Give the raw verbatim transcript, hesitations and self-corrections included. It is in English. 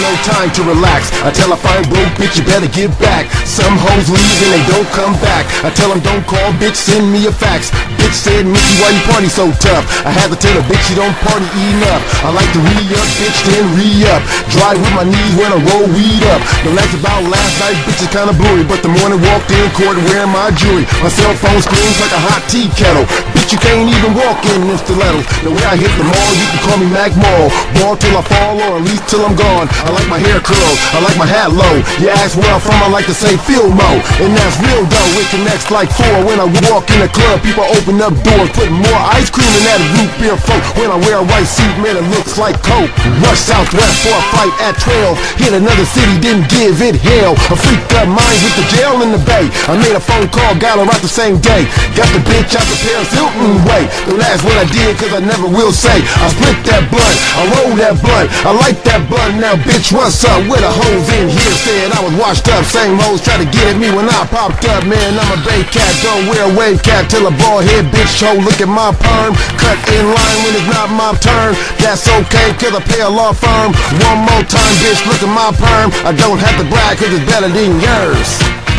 no time to relax. I tell a fine broke bitch you better get back. Some hoes leave and they don't come back. I tell them don't call, bitch, send me a fax. Bitch said, Mickey, why you party so tough? I had to tell a bitch you don't party enough. I like to re-up, bitch, then re-up. Drive with my knees when I roll weed up. The nights about last night, bitch, is kinda blurry, but the morning walked in court wearing my jewelry. My cell phone screams like a hot tea kettle. Bitch, you can't even walk in this stiletto. The way I hit the mall, you can call me Mac Mall. Ball till I fall, or at least till I'm gone. I like my hair curled, I like my hat low. You ask where I'm from, I like to say Filmo. And that's real though, it connects like four. When I walk in the club, people open up doors, putting more ice cream in that root beer folk. When I wear a white suit, man, it looks like coke. Rush southwest for a fight at twelve. Hit another city, didn't give it hell. I freaked up minds with the jail in the bay. I made a phone call, got her out the same day. Got the bitch out the Paris Hilton way. Don't ask what I did, cause I never will say. I split that blunt, I rolled that blunt, I like that blunt. Now bitch, what's up? Where the hoes in here said I was washed up. Same hoes try to get at me when I popped up. Man, I'm a bay cat, don't wear a wave cap till a bald head bitch show. Look at my perm, cut in line when it's not my turn. That's okay, cause I pay a law firm. One more time, bitch, look at my perm. I don't have to brag cause it's better than yours.